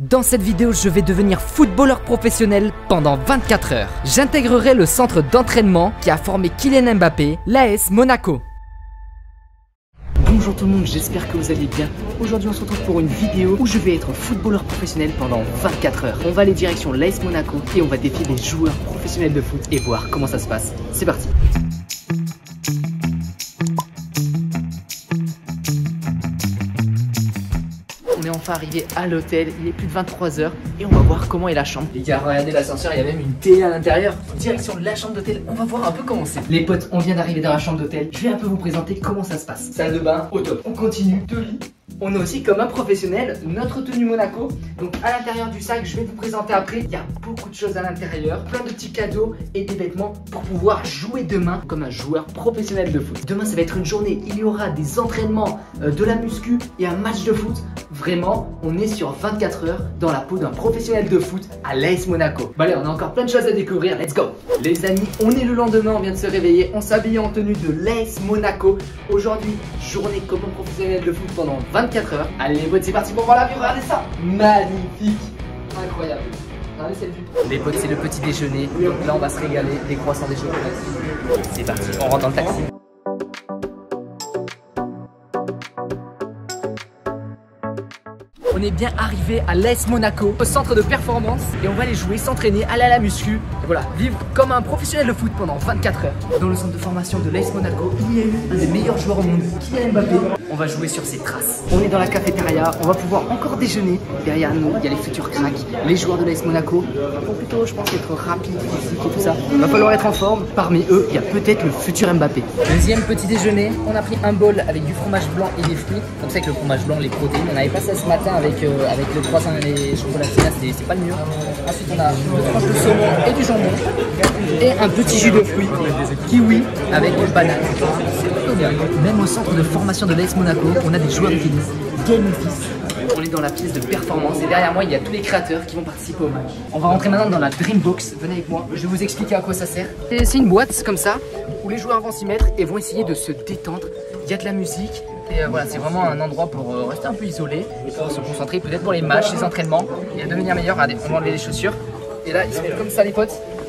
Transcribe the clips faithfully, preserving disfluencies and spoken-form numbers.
Dans cette vidéo, je vais devenir footballeur professionnel pendant vingt-quatre heures. J'intégrerai le centre d'entraînement qui a formé Kylian Mbappé, l'A S Monaco. Bonjour tout le monde, j'espère que vous allez bien. Aujourd'hui on se retrouve pour une vidéo où je vais être footballeur professionnel pendant vingt-quatre heures. On va aller direction l'A S Monaco et on va défier les joueurs professionnels de foot et voir comment ça se passe. C'est parti. On est enfin arrivé à l'hôtel, il est plus de vingt-trois heures et on va voir comment est la chambre. Les gars, regardez l'ascenseur, il y a même une télé à l'intérieur. Direction de la chambre d'hôtel, on va voir un peu comment c'est. Les potes, on vient d'arriver dans la chambre d'hôtel. Je vais un peu vous présenter comment ça se passe. Salle de bain, au top. On continue, deux lits. On a aussi comme un professionnel notre tenue Monaco. Donc à l'intérieur du sac, je vais vous présenter après. Il y a beaucoup de choses à l'intérieur, plein de petits cadeaux et des vêtements pour pouvoir jouer demain comme un joueur professionnel de foot. Demain ça va être une journée, il y aura des entraînements, euh, de la muscu et un match de foot. Vraiment, on est sur vingt-quatre heures dans la peau d'un professionnel de foot à l'A S Monaco. Bon allez, on a encore plein de choses à découvrir, let's go. Les amis, on est le lendemain, on vient de se réveiller, on s'habille en tenue de l'A S Monaco. Aujourd'hui, journée comme un professionnel de foot pendant vingt-quatre heures. Allez les potes, c'est parti pour voir la vue, regardez ça. Magnifique, incroyable. Regardez cette vue. Les potes, c'est le petit déjeuner. Donc là, on va se régaler, des croissants, des chocolats. C'est parti, on rentre dans le taxi. On est bien arrivé à l'A S Monaco, au centre de performance, et on va aller jouer, s'entraîner, aller à la muscu, et voilà, vivre comme un professionnel de foot pendant vingt-quatre heures. Dans le centre de formation de l'A S Monaco, il y a eu un des meilleurs joueurs au monde, Kylian Mbappé. On va jouer sur ses traces. On est dans la cafétéria, on va pouvoir encore déjeuner. Derrière nous, il y a les futurs cracks, les joueurs de l'A S Monaco. Ils vont plutôt, je pense, être rapides, physiques et tout ça. Il va falloir être en forme. Parmi eux, il y a peut-être le futur Mbappé. Deuxième petit déjeuner, on a pris un bol avec du fromage blanc et des fruits. Comme ça, avec le fromage blanc, les protéines. On avait pas ça ce matin avec, euh, avec le croissant et les chocolatinas, c'est pas le mieux. Ensuite, on a deux tranches de saumon et du jambon. Et un petit jus de fruits, kiwi avec une banane. Même au centre de formation de l'A S Monaco, on a des joueurs de tennis, Game Office. On est dans la pièce de performance et derrière moi il y a tous les créateurs qui vont participer au match. On va rentrer maintenant dans la Dreambox, venez avec moi, je vais vous expliquer à quoi ça sert. C'est une boîte comme ça où les joueurs vont s'y mettre et vont essayer de se détendre. Il y a de la musique et euh, voilà, c'est vraiment un endroit pour euh, rester un peu isolé, pour se concentrer peut-être pour les matchs, les entraînements et à devenir meilleur. Regardez, on va enlever les chaussures et là ils se mettent comme ça les potes.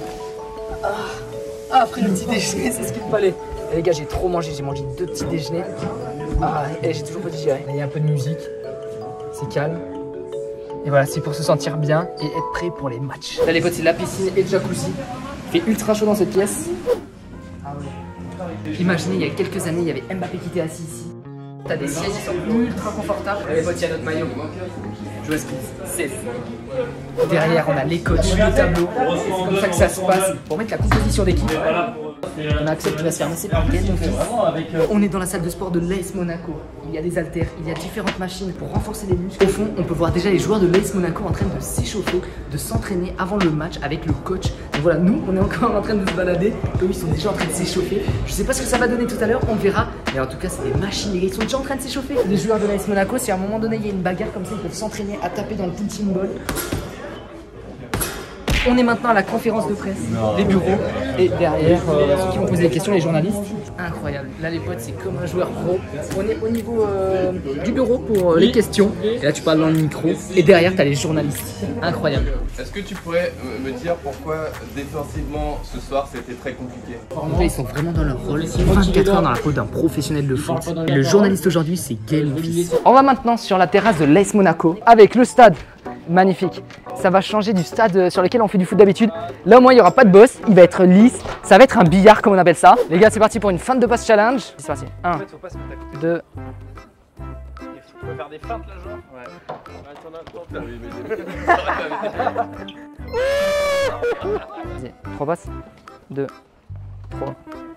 Ah, ah après le petit déjeuner, c'est ce qu'il me fallait. Et les gars, j'ai trop mangé, j'ai mangé deux petits déjeuners. Ah, et j'ai toujours pas digéré. Il y a un peu de musique, c'est calme. Et voilà, c'est pour se sentir bien et être prêt pour les matchs. Là les potes, c'est la piscine et le jacuzzi. Il fait ultra chaud dans cette pièce. Ah ouais. Imaginez, il y a quelques années, il y avait Mbappé qui était assis ici. T'as des sièges qui sont ultra confortables. Là les potes, il y a notre maillot. Joueuse seize. Derrière, on a les coachs, le tableau. C'est comme ça que ça se passe pour mettre la composition d'équipe. On a Axel qui va se faire masser par Game Office. On est dans la salle de sport de l'A S Monaco. Il y a des haltères, il y a différentes machines pour renforcer les muscles. Au fond, on peut voir déjà les joueurs de l'A S Monaco en train de s'échauffer, de s'entraîner avant le match avec le coach. Donc voilà, nous, on est encore en train de se balader. Eux, ils sont déjà en train de s'échauffer. Je sais pas ce que ça va donner tout à l'heure, on verra. Mais en tout cas, c'est des machines. Les gars, ils sont déjà en train de s'échauffer. Les joueurs de l'A S Monaco, si à un moment donné, il y a une bagarre comme ça, ils peuvent s'entraîner à taper dans le punching ball. On est maintenant à la conférence de presse, les bureaux, et derrière, euh, ceux qui vont poser des questions, les journalistes. Incroyable, là les potes, c'est comme un joueur pro. On est au niveau euh, du bureau pour euh, les questions, et là tu parles dans le micro, et derrière tu as les journalistes. Incroyable. Est-ce que tu pourrais me dire pourquoi défensivement ce soir c'était très compliqué? En fait, ils sont vraiment dans leur rôle, vingt-quatre heures dans la peau d'un professionnel de foot. Et le journaliste aujourd'hui, c'est Game Office. On va maintenant sur la terrasse de l'A S Monaco, avec le stade. Magnifique, ça va changer du stade sur lequel on fait du foot d'habitude. Là au moins il n'y aura pas de boss, il va être lisse. Ça va être un billard comme on appelle ça. Les gars, c'est parti pour une feinte de passe challenge. C'est parti, un, deux. Tu peux faire des feintes là, genre? Ouais. Vas-y, trois passes. deux, trois.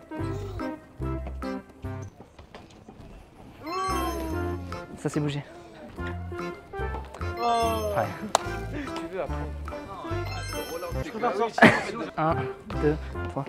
Ça s'est bougé. Ouais. Tu veux après. Je préfère sortir. un, deux, trois.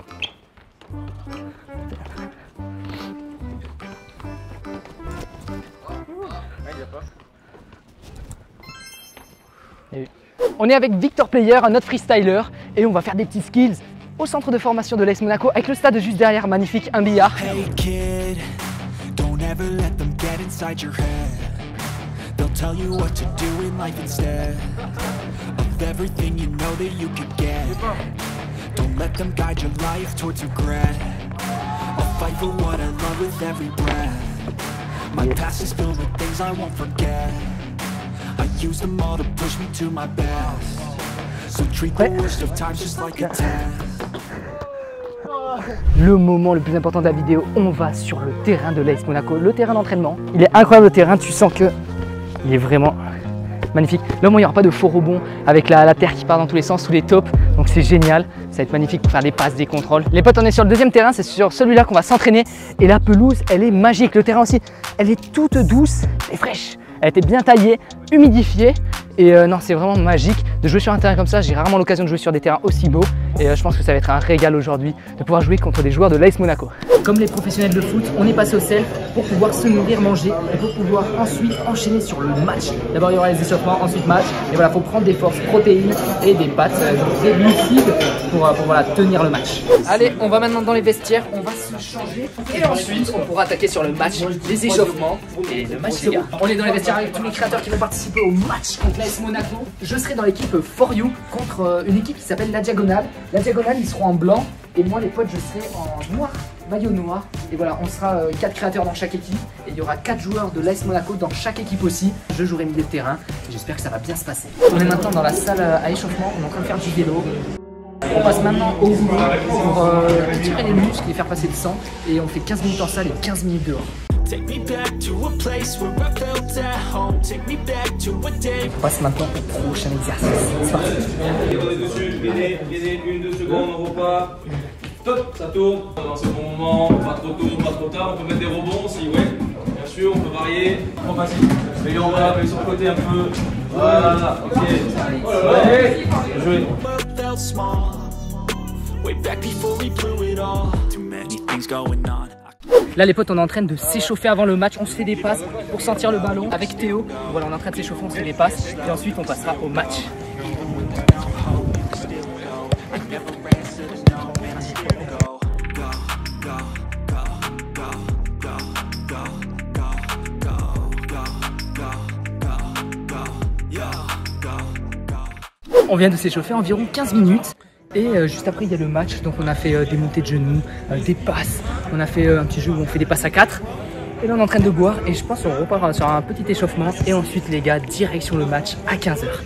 On est avec Victor Player, un autre freestyler, et on va faire des petits skills au centre de formation de l'A S Monaco avec le stade juste derrière, magnifique, un billard. Hey kid, don't ever let them get inside your head. tell you what to do in life instead of everything you know that you could get. Don't let them guide your life towards regret. I'll fight for what I love with every breath. My past is filled with things I won't forget. I use them all to push me to my best. So treat the worst of times just like a test. Le moment le plus important de la vidéo, on va sur le terrain de l'A S Monaco, le terrain d'entraînement. Il est incroyable le terrain, tu sens que il est vraiment magnifique. Là au moins il n'y aura pas de faux rebonds avec la, la terre qui part dans tous les sens, tous les tops. Donc c'est génial, ça va être magnifique pour faire des passes, des contrôles. Les potes, on est sur le deuxième terrain, c'est sur celui-là qu'on va s'entraîner. Et la pelouse, elle est magique. Le terrain aussi, elle est toute douce et fraîche. Elle a été bien taillée, humidifiée. Et euh, non, c'est vraiment magique de jouer sur un terrain comme ça. J'ai rarement l'occasion de jouer sur des terrains aussi beaux. Et euh, je pense que ça va être un régal aujourd'hui de pouvoir jouer contre des joueurs de l'A S Monaco. Comme les professionnels de foot, on est passé au self pour pouvoir se nourrir, manger et pour pouvoir ensuite enchaîner sur le match. D'abord, il y aura les échauffements, ensuite match. Et voilà, il faut prendre des forces, protéines et des pâtes, euh, des glucides pour, euh, pour voilà, tenir le match. Allez, on va maintenant dans les vestiaires, on va se changer et ensuite on pourra attaquer sur le match, les échauffements et le match, les gars. On est dans les vestiaires avec tous les créateurs qui vont participer au match contre l'A S Monaco. Je serai dans l'équipe For You contre euh, une équipe qui s'appelle La Diagonale. La Diagonale, ils seront en blanc et moi, les potes, je serai en noir, maillot noir. Et voilà, on sera euh, quatre créateurs dans chaque équipe et il y aura quatre joueurs de l'A S Monaco dans chaque équipe aussi. Je jouerai milieu de terrain et j'espère que ça va bien se passer. On est maintenant dans la salle à échauffement, on est en train de faire du vélo. On passe maintenant au boulot pour euh, tirer les muscles et faire passer le sang. Et on fait quinze minutes en salle et quinze minutes dehors. On passe maintenant au prochain exercice. C'est parti. On est dessus, gainez, gainez, une, deux secondes, on repart. Stop, ça tourne. Dans ce bon moment, pas trop tôt, pas trop tard. On peut mettre des rebonds si, ouais. Bien sûr, on peut varier. Trop facile. Mettez en bas, mettez sur le côté un peu. Voilà, ok. Allez, jouez. Là les potes, on est en train de s'échauffer avant le match, on se fait des passes pour sortir le ballon avec Théo. Voilà, on est en train de s'échauffer, on se fait des passes et ensuite on passera au match. On vient de s'échauffer environ quinze minutes. Et euh, juste après il y a le match, donc on a fait euh, des montées de genoux, euh, des passes, on a fait euh, un petit jeu où on fait des passes à quatre. Et là on est en train de boire et je pense qu'on repart sur un petit échauffement. Et ensuite les gars, direction le match à quinze heures.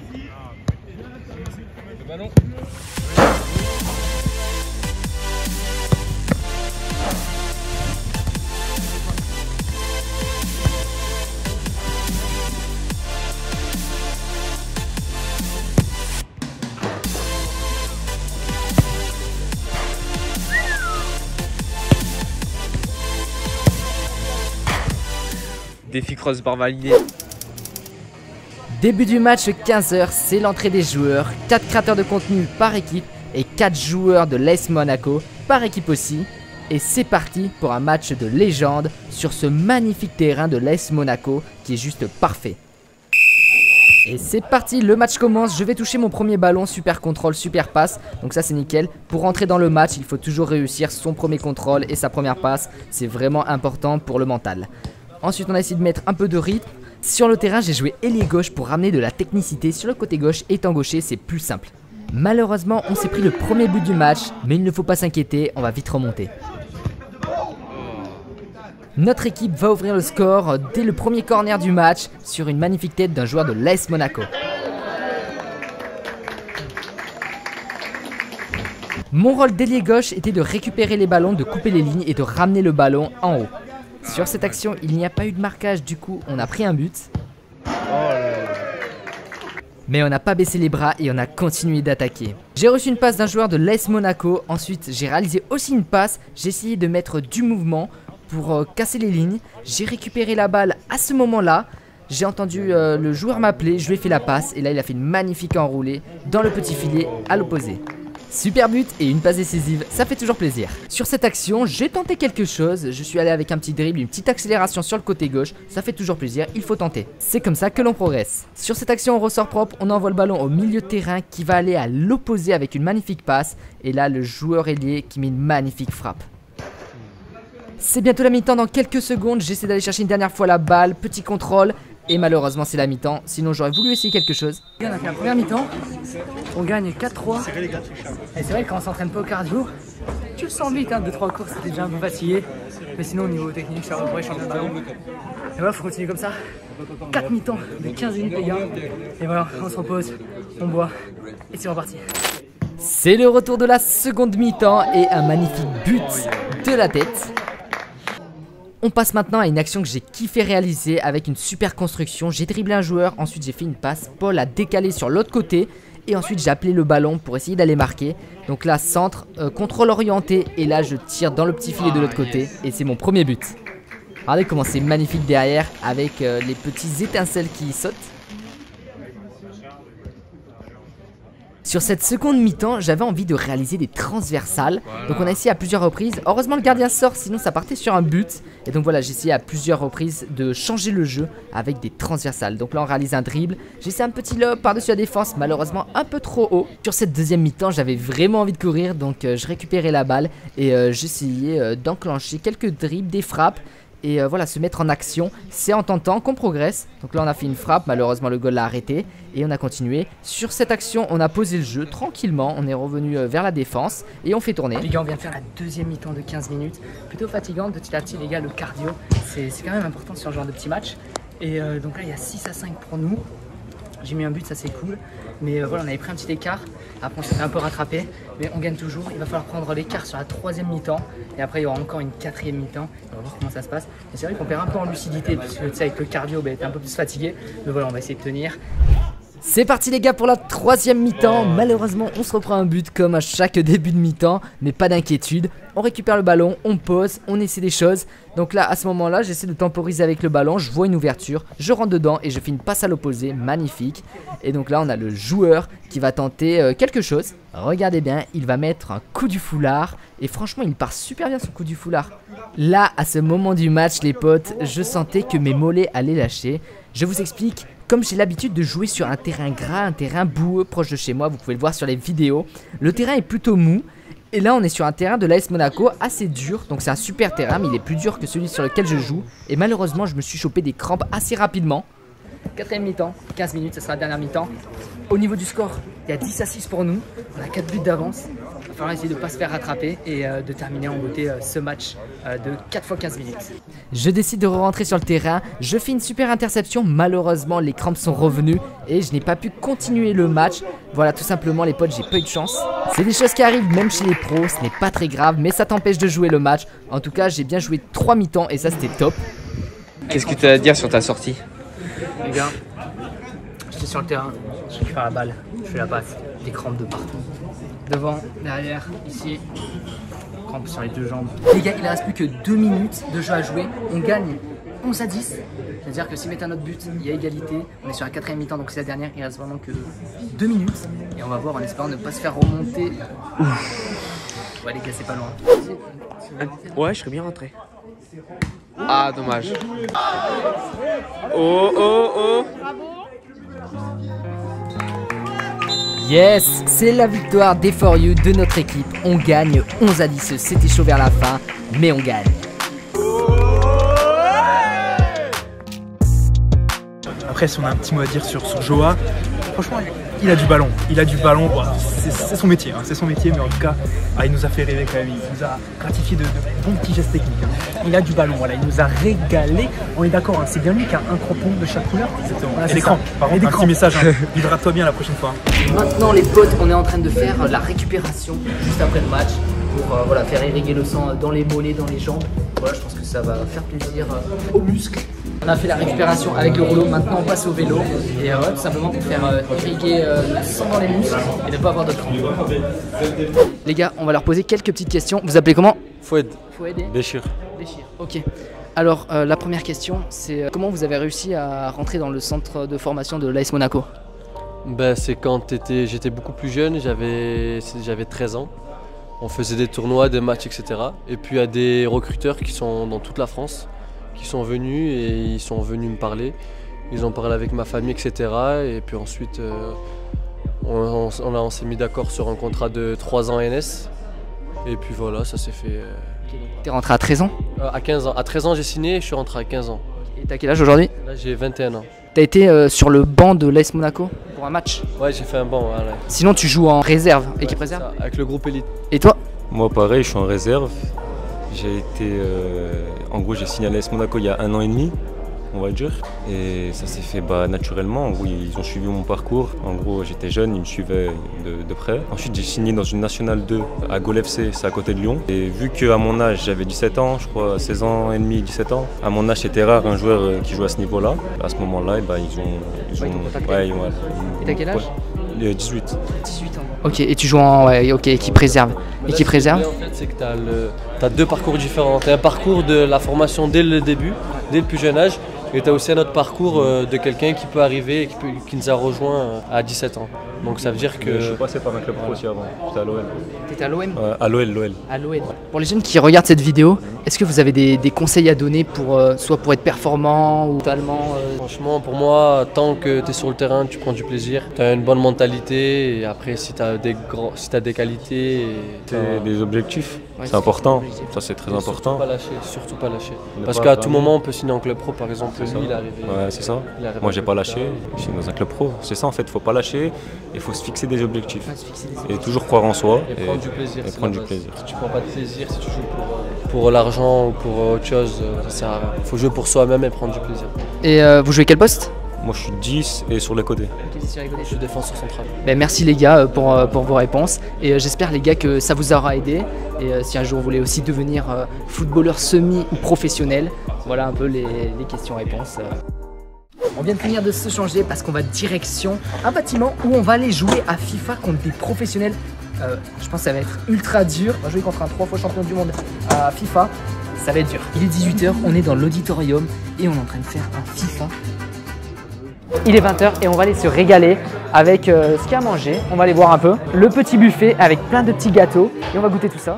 Défi crossbar validé. Début du match quinze heures, c'est l'entrée des joueurs. quatre créateurs de contenu par équipe et quatre joueurs de l'A S Monaco par équipe aussi. Et c'est parti pour un match de légende sur ce magnifique terrain de l'A S Monaco qui est juste parfait. Et c'est parti, le match commence, je vais toucher mon premier ballon, super contrôle, super passe, donc ça c'est nickel. Pour rentrer dans le match, il faut toujours réussir son premier contrôle et sa première passe, c'est vraiment important pour le mental. Ensuite on a essayé de mettre un peu de rythme. Sur le terrain j'ai joué ailier gauche pour ramener de la technicité sur le côté gauche, étant gaucher c'est plus simple. Malheureusement on s'est pris le premier but du match, mais il ne faut pas s'inquiéter, on va vite remonter. Notre équipe va ouvrir le score dès le premier corner du match sur une magnifique tête d'un joueur de l'A S Monaco. Mon rôle d'ailier gauche était de récupérer les ballons, de couper les lignes et de ramener le ballon en haut. Sur cette action, il n'y a pas eu de marquage, du coup on a pris un but. Mais on n'a pas baissé les bras et on a continué d'attaquer. J'ai reçu une passe d'un joueur de l'A S Monaco, ensuite j'ai réalisé aussi une passe, j'ai essayé de mettre du mouvement pour euh, casser les lignes. J'ai récupéré la balle à ce moment-là, j'ai entendu euh, le joueur m'appeler, je lui ai fait la passe et là il a fait une magnifique enroulée dans le petit filet à l'opposé. Super but et une passe décisive, ça fait toujours plaisir. Sur cette action, j'ai tenté quelque chose. Je suis allé avec un petit dribble, une petite accélération sur le côté gauche. Ça fait toujours plaisir, il faut tenter. C'est comme ça que l'on progresse. Sur cette action, on ressort propre, on envoie le ballon au milieu de terrain qui va aller à l'opposé avec une magnifique passe. Et là, le joueur ailier qui met une magnifique frappe. C'est bientôt la mi-temps, dans quelques secondes, j'essaie d'aller chercher une dernière fois la balle, petit contrôle. Et malheureusement c'est la mi-temps, sinon j'aurais voulu essayer quelque chose. On a fait la première mi-temps, on gagne quatre trois. Et c'est vrai que quand on s'entraîne pas au cardio, tu le sens vite, hein, deux trois courses c'était déjà un peu fatigué. Mais sinon au niveau technique, je suis à peu près champion de ballon. Et voilà, faut continuer comme ça. quatre mi-temps de quinze minutes les gars. Et voilà, on se repose, on boit et c'est reparti. C'est le retour de la seconde mi-temps et un magnifique but de la tête. On passe maintenant à une action que j'ai kiffé réaliser avec une super construction. J'ai dribblé un joueur, ensuite j'ai fait une passe. Paul a décalé sur l'autre côté et ensuite j'ai appelé le ballon pour essayer d'aller marquer. Donc là, centre, euh, contrôle orienté et là je tire dans le petit filet de l'autre côté et c'est mon premier but. Regardez comment c'est magnifique derrière avec euh, les petits étincelles qui sautent. Sur cette seconde mi-temps, j'avais envie de réaliser des transversales. Donc on a essayé à plusieurs reprises. Heureusement le gardien sort, sinon ça partait sur un but. Et donc voilà, j'ai essayé à plusieurs reprises de changer le jeu avec des transversales. Donc là on réalise un dribble. J'ai essayé un petit lob par-dessus la défense, malheureusement un peu trop haut. Sur cette deuxième mi-temps, j'avais vraiment envie de courir. Donc euh, je récupérais la balle et euh, j'essayais euh, d'enclencher quelques dribbles, des frappes. Et euh, voilà, se mettre en action, c'est en tentant qu'on progresse. Donc là on a fait une frappe, malheureusement le goal l'a arrêté. Et on a continué. Sur cette action, on a posé le jeu tranquillement. On est revenu euh, vers la défense et on fait tourner. Les gars, on vient de faire la deuxième mi-temps de quinze minutes. Plutôt fatigante, petit à petit les gars, le cardio, c'est quand même important sur ce genre de petit match. Et euh, donc là il y a six à cinq pour nous. J'ai mis un but, ça c'est cool. Mais euh, voilà, on avait pris un petit écart. Après on s'est un peu rattrapé. Mais on gagne toujours. Il va falloir prendre l'écart sur la troisième mi-temps. Et après il y aura encore une quatrième mi-temps. On va voir comment ça se passe. Mais c'est vrai qu'on perd un peu en lucidité. Parce que tu sais, avec le cardio, bah, t'es un peu plus fatigué. Mais voilà, on va essayer de tenir. C'est parti les gars pour la troisième mi-temps. Malheureusement on se reprend un but comme à chaque début de mi-temps. Mais pas d'inquiétude. On récupère le ballon, on pose, on essaie des choses. Donc là à ce moment là j'essaie de temporiser avec le ballon. Je vois une ouverture, je rentre dedans et je fais une passe à l'opposé, magnifique. Et donc là on a le joueur qui va tenter euh, quelque chose. Regardez bien, il va mettre un coup du foulard. Et franchement il part super bien son coup du foulard. Là à ce moment du match les potes, je sentais que mes mollets allaient lâcher. Je vous explique. Comme j'ai l'habitude de jouer sur un terrain gras, un terrain boueux proche de chez moi, vous pouvez le voir sur les vidéos, le terrain est plutôt mou. Et là on est sur un terrain de l'A S Monaco assez dur, donc c'est un super terrain mais il est plus dur que celui sur lequel je joue. Et malheureusement je me suis chopé des crampes assez rapidement. Quatrième mi-temps, quinze minutes, ça sera la dernière mi-temps. Au niveau du score, il y a dix à six pour nous, on a quatre buts d'avance. Il va falloir essayer de ne pas se faire rattraper et euh, de terminer en beauté euh, ce match euh, de quatre fois quinze minutes. Je décide de re-rentrer sur le terrain, je fais une super interception, malheureusement les crampes sont revenues et je n'ai pas pu continuer le match. Voilà tout simplement les potes, j'ai pas eu de chance. C'est des choses qui arrivent même chez les pros, ce n'est pas très grave mais ça t'empêche de jouer le match. En tout cas j'ai bien joué trois mi-temps et ça c'était top. Qu'est-ce que tu as à dire sur ta sortie? Les gars, j'étais sur le terrain, je récupère la balle, je fais la passe, des crampes de partout. Devant, derrière, ici, crampes sur les deux jambes. Les gars, il ne reste plus que deux minutes de jeu à jouer. On gagne onze à dix. C'est-à-dire que si mettent un autre but, il y a égalité. On est sur la quatrième mi-temps, donc c'est la dernière. Il reste vraiment que deux minutes. Et on va voir en espérant ne pas se faire remonter. Ouf. Ouais les gars, c'est pas loin. Ouais, je serais bien rentré. Ah, dommage. Oh, oh, oh. Yes, c'est la victoire des For You de notre équipe. On gagne onze à dix, c'était chaud vers la fin, mais on gagne. Après, si on a un petit mot à dire sur, sur Joa, franchement, il a du ballon. Il a du ballon, voilà. C'est son métier, hein. C'est son métier, mais en tout cas, ah, il nous a fait rêver quand même. Il nous a gratifié de, de bons petits gestes techniques. Hein. Il a du ballon, voilà. Il nous a régalé. On est d'accord, hein. C'est bien lui qui a un crampon de chaque couleur. Exactement. Voilà, et l'écran. Par contre, un petit message, hein. Livre-toi bien la prochaine fois. Hein. Maintenant, les potes, on est en train de faire la récupération juste après le match pour euh, voilà, faire irriguer le sang dans les mollets, dans les jambes. Voilà, je pense que ça va faire plaisir euh, aux muscles. On a fait la récupération avec le rouleau, maintenant on passe au vélo et euh, ouais, tout simplement pour faire euh, irriguer euh, le sang dans les muscles et ne pas avoir de crampes. Les gars, on va leur poser quelques petites questions. Vous appelez comment? Foued. Foued et Béchir. Béchir, ok. Alors euh, la première question, c'est euh, comment vous avez réussi à rentrer dans le centre de formation de l'A S Monaco? Ben, c'est quand j'étais beaucoup plus jeune, j'avais treize ans. On faisait des tournois, des matchs, et cetera. Et puis il y a des recruteurs qui sont dans toute la France, qui sont venus et ils sont venus me parler. Ils ont parlé avec ma famille, et cetera. Et puis ensuite, euh, on, on, on, on s'est mis d'accord sur un contrat de trois ans N S. Et puis voilà, ça s'est fait. Euh... T'es rentré à treize ans? euh, À quinze ans. À treize ans, j'ai signé et je suis rentré à quinze ans. Et t'as quel âge aujourd'hui? Là j'ai vingt et un ans. T'as été euh, sur le banc de l'A S Monaco pour un match? Ouais, j'ai fait un banc. Ouais, ouais. Sinon tu joues en réserve, équipe Ouais, réserve? ça, avec le groupe élite. Et toi? Moi pareil, je suis en réserve. J'ai été, euh, en gros j'ai signé à l'A S Monaco il y a un an et demi, on va dire. Et ça s'est fait bah, naturellement. Oui, ils ont suivi mon parcours. En gros, j'étais jeune, ils me suivaient de, de près. Ensuite, j'ai signé dans une Nationale deux à Gol F C, c'est à côté de Lyon. Et vu qu'à mon âge, j'avais dix-sept ans, je crois seize ans et demi, dix-sept ans. À mon âge, c'était rare un joueur qui joue à ce niveau-là. À ce moment-là, bah, ils ont... Ils Ouais, ont, ils t'ont contacté. ouais, ouais, Et t'as quel âge? ouais, dix-huit. dix-huit ans. Ok, et tu joues en ouais, ok, équipe réserve. Mais là, Équipe ce qui est réserve? bien, en fait, c'est que tu as, le... t'as deux parcours différents. Tu as un parcours de la formation dès le début, dès le plus jeune âge. Et tu as aussi un autre parcours euh, de quelqu'un qui peut arriver et qui, peut, qui nous a rejoint euh, à dix-sept ans. Donc ça veut dire que... Je suis passé par un club pro aussi avant, j'étais à l'O L. T'étais à l'O M? Euh, à l'O L, l'O L. À l'O M. Pour les jeunes qui regardent cette vidéo, est-ce que vous avez des, des conseils à donner pour euh, soit pour être performant ou totalement euh... Franchement, pour moi, tant que tu es sur le terrain, tu prends du plaisir, tu as une bonne mentalité et après si tu as des, grands, si t'as des qualités... C'est des objectifs, Ouais, c'est important, des objectifs. ça c'est très Et important. Surtout pas lâcher, surtout pas lâcher. Ne Parce pas qu'à tout vraiment- moment, on peut signer en club pro, par exemple. Lui, C'est ça. il est arrivé. Ouais, c'est ça. il est arrivé Moi j'ai avec pas ça. lâché, je suis dans un club pro. C'est ça en fait, il faut pas lâcher, il faut se fixer des objectifs. Ouais, se fixer des Et objectifs. toujours croire en soi. Et, prendre du plaisir. et c'est prendre la du base. plaisir. Si tu prends pas de plaisir, si tu joues pour, euh, pour l'argent ou pour euh, autre chose, euh, ça sert à rien. Il faut jouer pour soi-même et prendre du plaisir. Et euh, vous jouez quel poste? Moi je suis dix et sur les côtés. Je suis défenseur central. Ben, merci les gars euh, pour, euh, pour vos réponses et euh, j'espère les gars que ça vous aura aidé et euh, si un jour vous voulez aussi devenir euh, footballeur semi ou professionnel, voilà un peu les, les questions-réponses. euh. On vient de finir de se changer parce qu'on va direction un bâtiment où on va aller jouer à FIFA contre des professionnels. Euh, je pense que ça va être ultra dur. On va jouer contre un trois fois champion du monde à FIFA. Ça va être dur. Il est dix-huit heures, on est dans l'auditorium et on est en train de faire un FIFA. Il est vingt heures et on va aller se régaler avec euh, ce qu'il y a à manger. On va aller voir un peu le petit buffet avec plein de petits gâteaux et on va goûter tout ça.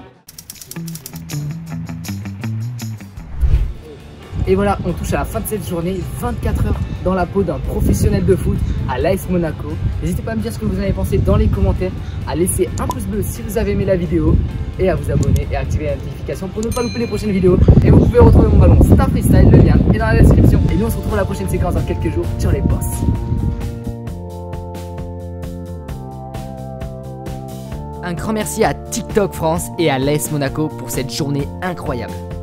Et voilà, on touche à la fin de cette journée, vingt-quatre heures dans la peau d'un professionnel de foot à l'A S Monaco. N'hésitez pas à me dire ce que vous en avez pensé dans les commentaires, à laisser un pouce bleu si vous avez aimé la vidéo et à vous abonner et à activer la notification pour ne pas louper les prochaines vidéos. Et vous pouvez retrouver mon ballon Star Freestyle, le lien est dans la description. Et nous on se retrouve à la prochaine séquence dans quelques jours sur les boss. Un grand merci à TikTok France et à l'A S Monaco pour cette journée incroyable.